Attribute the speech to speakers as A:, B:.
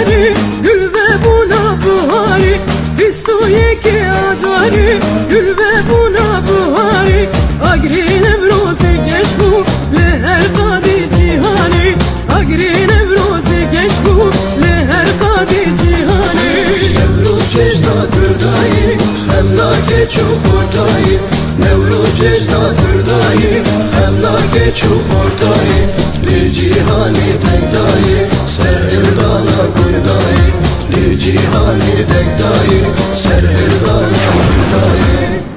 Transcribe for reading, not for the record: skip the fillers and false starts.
A: adari, gül ve buna buhari, bistoye ki adari, gül ve buna buhari. Agri nevroze geç bu leher kadi cihani, agri nevroze geç bu leher kadi cihani.
B: Nevruz cejda dürdayı, hemlake çok ortayı. Nevruz cejda dürdayı, hemlake çok ortayı. Li cihani bekdayı, serhirdana kurdayı. Li cihani bekdayı, serhirdana kurdayı.